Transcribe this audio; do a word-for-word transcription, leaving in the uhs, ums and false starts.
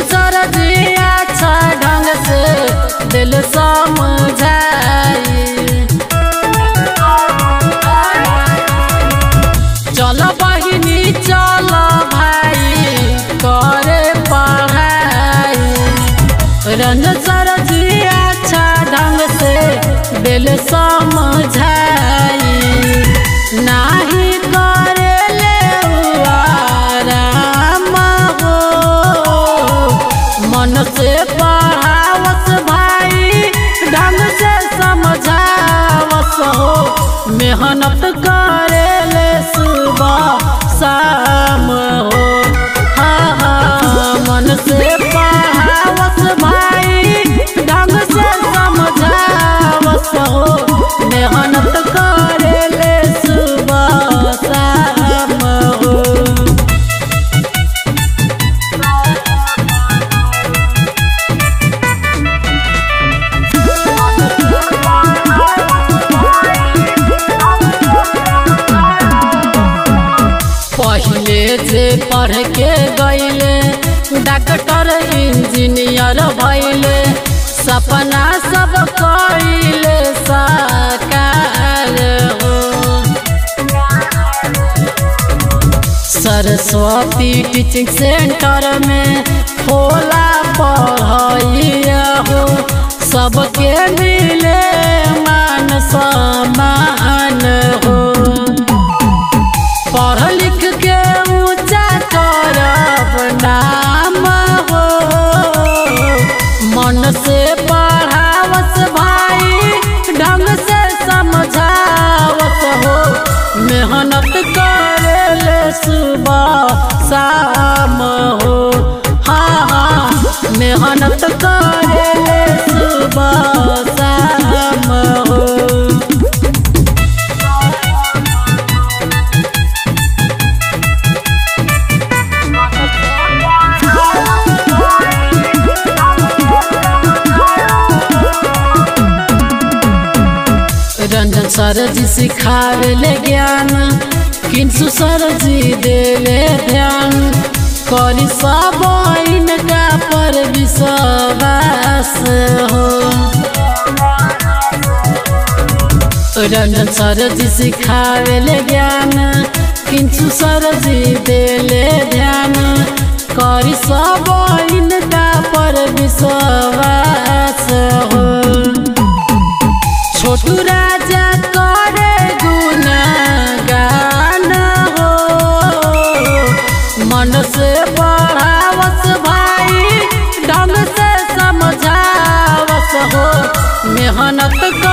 सर जी अच्छा ढंग से दिल समझाई। चलो बहिनी चलो भाई करे पढ़ाई। रंजन सर जी अच्छा ढंग से दिल समझाई। नाही करे ले आराम हो मन से पढ़ावस भाई ढंग से समझावस हो। मेहनत करे ले सुबह शाम हो। हाँ हाँ मन से पढ़ावस भाई ढंग से समझावस हो। मेहनत करे ले सुबह शाम हो। पहले जे पढ़ के गईले डॉक्टर इंजीनियर भइले सपना सब कइले साकार हो। सरस्वती टीचिंग सेंटर में होला पढ़ाइया हो। सबके मिले मान सम्मान हो। पढ़ लिख के ऊंचा करब नाम हो। मन से पढ़ावस भाई ढंग से समझावस हो। मेहनत करे ले सुबह शाम हो। हाँ हाँ मेहनत करे ले सुबह शाम हो। रंजन सर जी सिखावे ले ज्ञान किंतु सर जी देवे ध्यान। करी सब इनका पर विश्वास हो। रंजन सर जी सिखावे ले ज्ञान किंतु सर जी देले ध्यान। करी सब इनका पर विश्वास हो। छोटू राजा करे गुणगान हो। मन से पढ़ावस भाई ढंग से समझावस हो। मेहनत